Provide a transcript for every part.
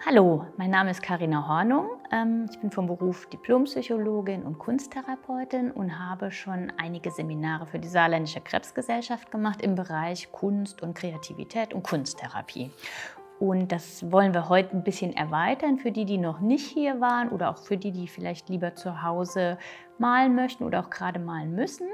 Hallo, mein Name ist Carina Hornung. Ich bin vom Beruf Diplompsychologin und Kunsttherapeutin und habe schon einige Seminare für die Saarländische Krebsgesellschaft gemacht im Bereich Kunst und Kreativität und Kunsttherapie. Und das wollen wir heute ein bisschen erweitern für die, die noch nicht hier waren oder auch für die, die vielleicht lieber zu Hause malen möchten oder auch gerade malen müssen.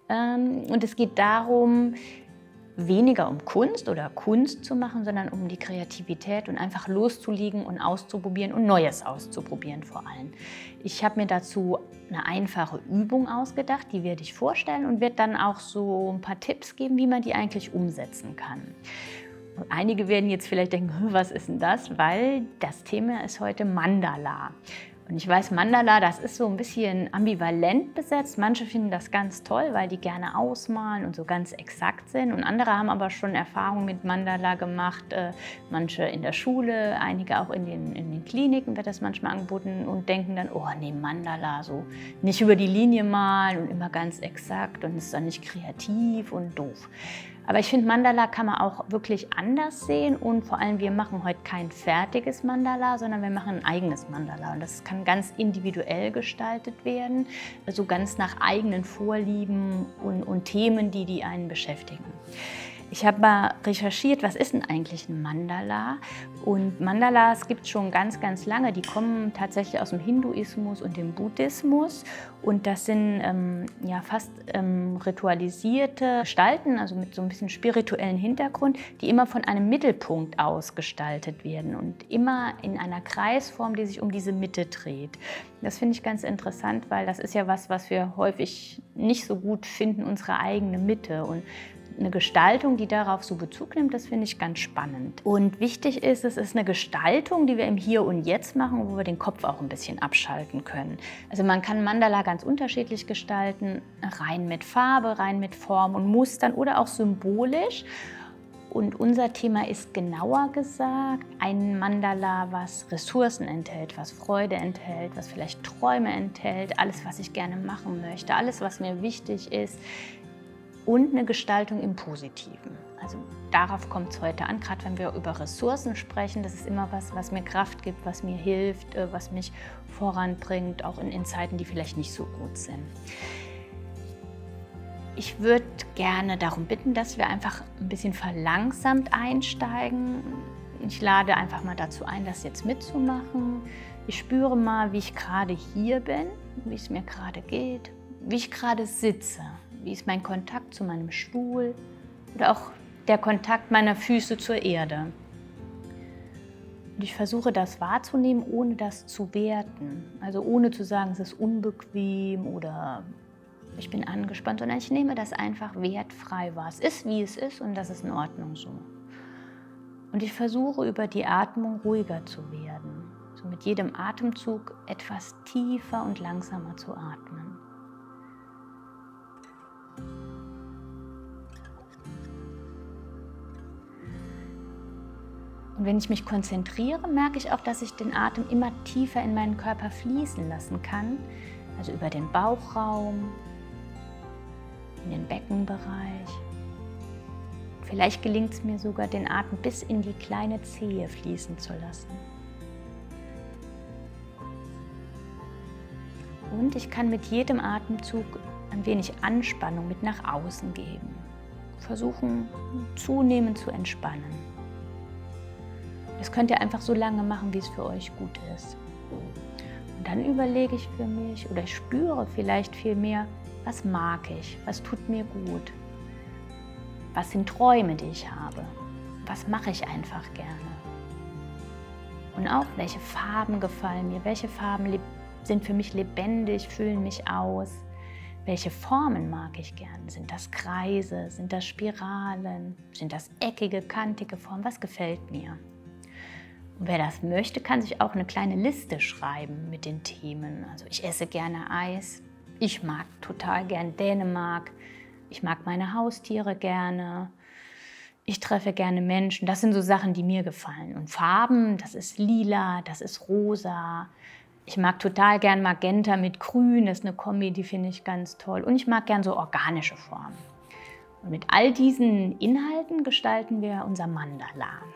Und es geht darum, weniger um Kunst oder Kunst zu machen, sondern um die Kreativität und einfach loszulegen und auszuprobieren und Neues auszuprobieren vor allem. Ich habe mir dazu eine einfache Übung ausgedacht, die werde ich vorstellen und werde dann auch so ein paar Tipps geben, wie man die eigentlich umsetzen kann. Und einige werden jetzt vielleicht denken, was ist denn das? Weil das Thema ist heute Mandala. Und ich weiß, Mandala, das ist so ein bisschen ambivalent besetzt. Manche finden das ganz toll, weil die gerne ausmalen und so ganz exakt sind. Und andere haben aber schon Erfahrungen mit Mandala gemacht. Manche in der Schule, einige auch in den Kliniken wird das manchmal angeboten und denken dann, oh nee, Mandala, so nicht über die Linie malen und immer ganz exakt und ist dann nicht kreativ und doof. Aber ich finde, Mandala kann man auch wirklich anders sehen und vor allem, wir machen heute kein fertiges Mandala, sondern wir machen ein eigenes Mandala. Und das kann ganz individuell gestaltet werden, also ganz nach eigenen Vorlieben und Themen, die einen beschäftigen. Ich habe mal recherchiert, was ist denn eigentlich ein Mandala? Und Mandalas gibt es schon ganz, ganz lange. Die kommen tatsächlich aus dem Hinduismus und dem Buddhismus. Und das sind fast ritualisierte Gestalten, also mit so ein bisschen spirituellen Hintergrund, die immer von einem Mittelpunkt aus gestaltet werden und immer in einer Kreisform, die sich um diese Mitte dreht. Das finde ich ganz interessant, weil das ist ja was wir häufig nicht so gut finden, unsere eigene Mitte. Und eine Gestaltung, die darauf so Bezug nimmt, das finde ich ganz spannend. Und wichtig ist, es ist eine Gestaltung, die wir im Hier und Jetzt machen, wo wir den Kopf auch ein bisschen abschalten können. Also man kann Mandala ganz unterschiedlich gestalten, rein mit Farbe, rein mit Form und Mustern oder auch symbolisch. Und unser Thema ist genauer gesagt ein Mandala, was Ressourcen enthält, was Freude enthält, was vielleicht Träume enthält, alles, was ich gerne machen möchte, alles, was mir wichtig ist. Und eine Gestaltung im Positiven. Also darauf kommt es heute an, gerade wenn wir über Ressourcen sprechen. Das ist immer was mir Kraft gibt, was mir hilft, was mich voranbringt, auch in Zeiten, die vielleicht nicht so gut sind. Ich würde gerne darum bitten, dass wir einfach ein bisschen verlangsamt einsteigen. Ich lade einfach mal dazu ein, das jetzt mitzumachen. Ich spüre mal, wie ich gerade hier bin, wie es mir gerade geht, wie ich gerade sitze. Wie ist mein Kontakt zu meinem Stuhl oder auch der Kontakt meiner Füße zur Erde. Und ich versuche das wahrzunehmen, ohne das zu werten. Also ohne zu sagen, es ist unbequem oder ich bin angespannt, sondern ich nehme das einfach wertfrei wahr. Es ist, wie es ist und das ist in Ordnung so. Und ich versuche über die Atmung ruhiger zu werden. So mit jedem Atemzug etwas tiefer und langsamer zu atmen. Und wenn ich mich konzentriere, merke ich auch, dass ich den Atem immer tiefer in meinen Körper fließen lassen kann. Also über den Bauchraum, in den Beckenbereich. Vielleicht gelingt es mir sogar, den Atem bis in die kleine Zehe fließen zu lassen. Und ich kann mit jedem Atemzug ein wenig Anspannung mit nach außen geben. Versuchen, zunehmend zu entspannen. Das könnt ihr einfach so lange machen, wie es für euch gut ist. Und dann überlege ich für mich oder ich spüre vielleicht viel mehr, was mag ich, was tut mir gut, was sind Träume, die ich habe, was mache ich einfach gerne. Und auch, welche Farben gefallen mir, welche Farben sind für mich lebendig, füllen mich aus. Welche Formen mag ich gern? Sind das Kreise, sind das Spiralen, sind das eckige, kantige Formen? Was gefällt mir? Und wer das möchte, kann sich auch eine kleine Liste schreiben mit den Themen. Also ich esse gerne Eis, ich mag total gern Dänemark, ich mag meine Haustiere gerne, ich treffe gerne Menschen. Das sind so Sachen, die mir gefallen. Und Farben, das ist lila, das ist rosa. Ich mag total gern Magenta mit Grün, das ist eine Kombi, die finde ich ganz toll. Und ich mag gern so organische Formen. Und mit all diesen Inhalten gestalten wir unser Mandala.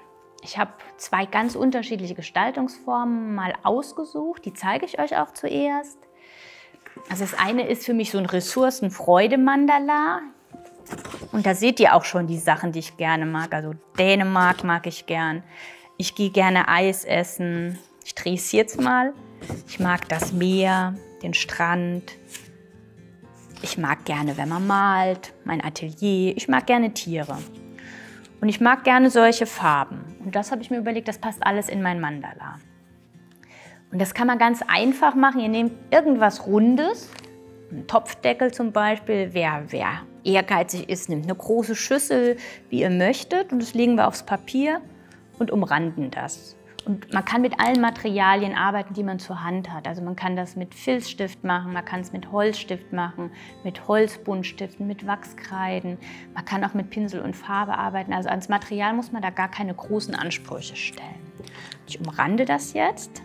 Ich habe 2 ganz unterschiedliche Gestaltungsformen mal ausgesucht, die zeige ich euch auch zuerst. Also das eine ist für mich so ein Ressourcenfreude-Mandala. Und da seht ihr auch schon die Sachen, die ich gerne mag. Also Dänemark mag ich gern. Ich gehe gerne Eis essen. Ich drehe es jetzt mal. Ich mag das Meer, den Strand. Ich mag gerne, wenn man malt, mein Atelier. Ich mag gerne Tiere. Und ich mag gerne solche Farben. Und das habe ich mir überlegt, das passt alles in mein Mandala. Und das kann man ganz einfach machen. Ihr nehmt irgendwas Rundes, einen Topfdeckel zum Beispiel. Wer ehrgeizig ist, nimmt eine große Schüssel, wie ihr möchtet. Und das legen wir aufs Papier und umranden das. Und man kann mit allen Materialien arbeiten, die man zur Hand hat. Also man kann das mit Filzstift machen, man kann es mit Holzstift machen, mit Holzbuntstiften, mit Wachskreiden. Man kann auch mit Pinsel und Farbe arbeiten. Also ans Material muss man da gar keine großen Ansprüche stellen. Ich umrande das jetzt.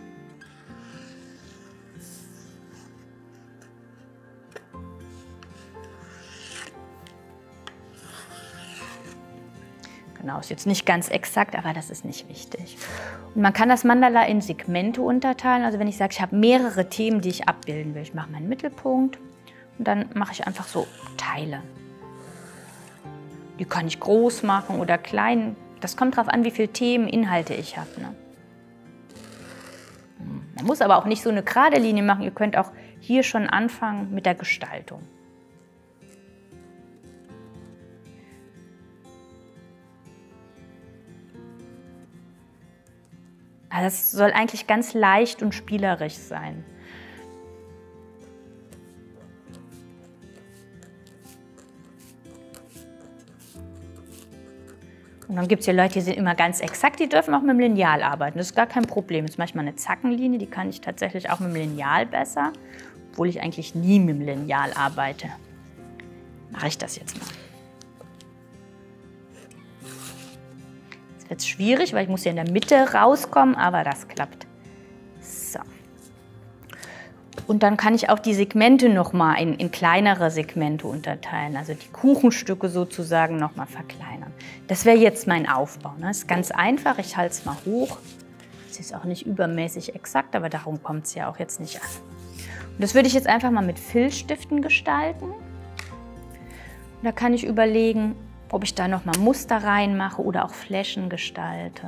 Genau, ist jetzt nicht ganz exakt, aber das ist nicht wichtig. Und man kann das Mandala in Segmente unterteilen. Also wenn ich sage, ich habe mehrere Themen, die ich abbilden will. Ich mache meinen Mittelpunkt und dann mache ich einfach so Teile. Die kann ich groß machen oder klein. Das kommt darauf an, wie viele Themen, Inhalte ich habe. Ne? Man muss aber auch nicht so eine gerade Linie machen. Ihr könnt auch hier schon anfangen mit der Gestaltung. Also das soll eigentlich ganz leicht und spielerisch sein. Und dann gibt es ja Leute, die sind immer ganz exakt, die dürfen auch mit dem Lineal arbeiten. Das ist gar kein Problem. Das ist manchmal eine Zackenlinie, die kann ich tatsächlich auch mit dem Lineal besser, obwohl ich eigentlich nie mit dem Lineal arbeite. Mache ich das jetzt mal. Jetzt wird es schwierig, weil ich muss hier in der Mitte rauskommen, aber das klappt. So. Und dann kann ich auch die Segmente nochmal in kleinere Segmente unterteilen, also die Kuchenstücke sozusagen nochmal verkleinern. Das wäre jetzt mein Aufbau. Ne? Das ist ganz einfach, ich halte es mal hoch. Es ist auch nicht übermäßig exakt, aber darum kommt es ja auch jetzt nicht an. Und das würde ich jetzt einfach mal mit Filzstiften gestalten. Und da kann ich überlegen, ob ich da nochmal Muster reinmache oder auch Flächen gestalte.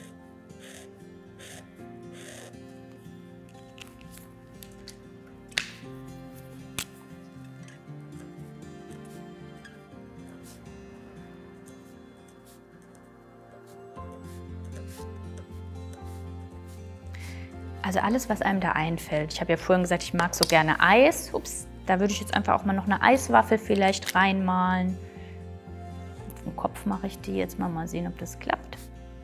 Also alles, was einem da einfällt. Ich habe ja vorhin gesagt, ich mag so gerne Eis. Ups, da würde ich jetzt einfach auch mal noch eine Eiswaffel vielleicht reinmalen. Im Kopf mache ich die jetzt mal sehen, ob das klappt.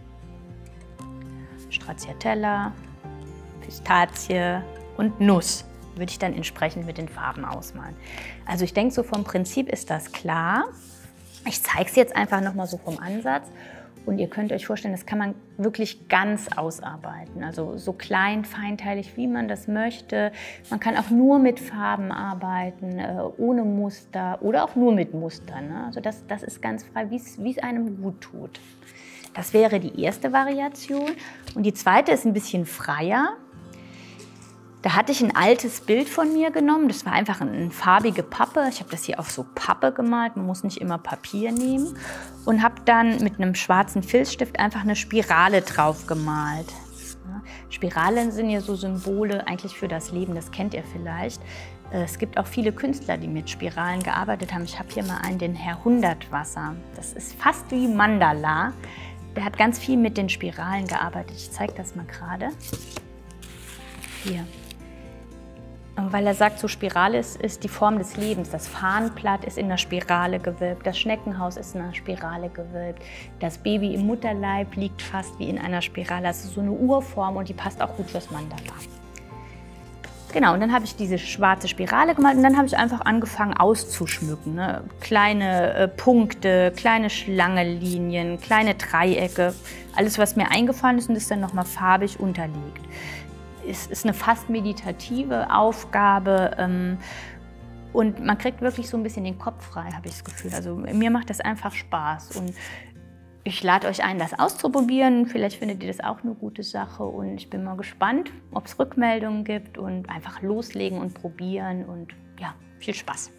Stracciatella, Pistazie und Nuss würde ich dann entsprechend mit den Farben ausmalen. Also ich denke, so vom Prinzip ist das klar. Ich zeige es jetzt einfach noch mal so vom Ansatz. Und ihr könnt euch vorstellen, das kann man wirklich ganz ausarbeiten. Also so klein, feinteilig, wie man das möchte. Man kann auch nur mit Farben arbeiten, ohne Muster oder auch nur mit Mustern. Ne? Also das ist ganz frei, wie es einem gut tut. Das wäre die erste Variation. Und die zweite ist ein bisschen freier. Da hatte ich ein altes Bild von mir genommen. Das war einfach eine farbige Pappe. Ich habe das hier auf so Pappe gemalt. Man muss nicht immer Papier nehmen. Und habe dann mit einem schwarzen Filzstift einfach eine Spirale drauf gemalt. Ja, Spiralen sind ja so Symbole eigentlich für das Leben. Das kennt ihr vielleicht. Es gibt auch viele Künstler, die mit Spiralen gearbeitet haben. Ich habe hier mal einen, den Herr Hundertwasser. Das ist fast wie Mandala. Der hat ganz viel mit den Spiralen gearbeitet. Ich zeige das mal gerade. Hier. Weil er sagt, so Spirale ist die Form des Lebens. Das Fahnenblatt ist in einer Spirale gewölbt, das Schneckenhaus ist in einer Spirale gewölbt, das Baby im Mutterleib liegt fast wie in einer Spirale. Das ist so eine Urform und die passt auch gut fürs Mandala. Genau, und dann habe ich diese schwarze Spirale gemalt und dann habe ich einfach angefangen auszuschmücken. Ne? Kleine Punkte, kleine Schlangenlinien, kleine Dreiecke. Alles, was mir eingefallen ist und ist dann nochmal farbig unterlegt. Es ist eine fast meditative Aufgabe und man kriegt wirklich so ein bisschen den Kopf frei, habe ich das Gefühl. Also mir macht das einfach Spaß und Ich lade euch ein, das auszuprobieren. Vielleicht findet ihr das auch eine gute Sache und ich bin mal gespannt, ob es Rückmeldungen gibt und einfach loslegen und probieren und ja, viel Spaß.